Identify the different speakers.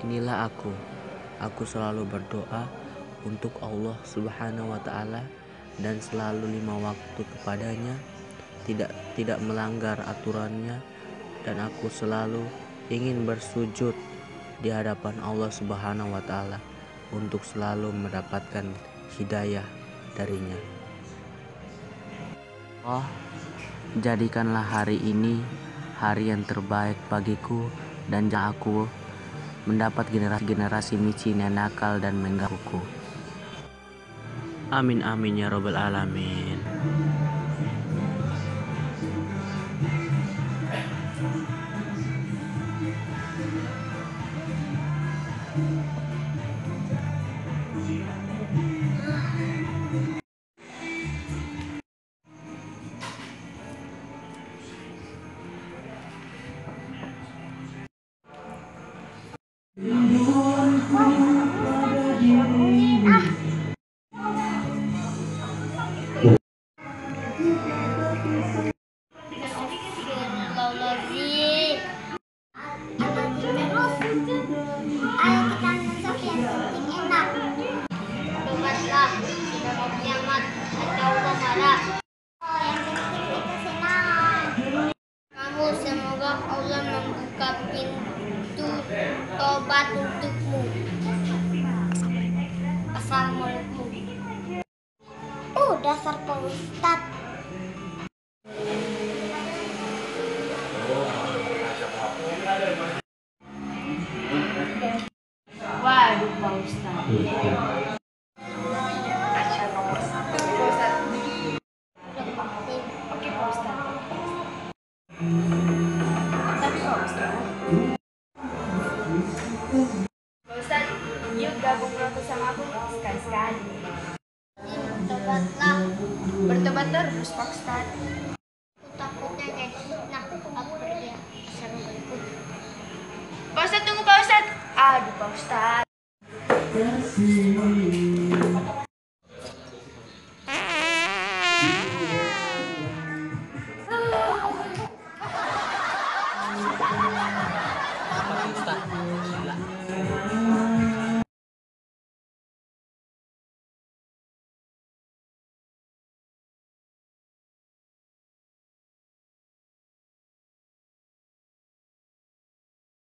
Speaker 1: Inilah aku. Aku selalu berdoa untuk Allah Subhanahu wa Ta'ala dan selalu 5 waktu kepadanya, tidak melanggar aturannya, dan aku selalu ingin bersujud di hadapan Allah Subhanahu wa Ta'ala untuk selalu mendapatkan hidayah darinya. Oh, jadikanlah hari ini hari yang terbaik bagiku dan jangan aku mendapat generasi micin yang nakal dan menggangguku. Amin amin ya robbal alamin.
Speaker 2: Semoga Allah membuka pintu tobat untukmu. Assalamualaikum. Dasar Pak Ustadz. Waduh Pak Ustadz. Oke Pak Ustadz. Tapi Pak Ustadz, yuk gabung rokok sama aku sekali-sekali. Bertobat terus Pak Ustadz. Takutnya kayak aku pergi. Assalamualaikum. Pak Ustadz, tunggu Pak Ustadz. Aduh Pak Ustadz.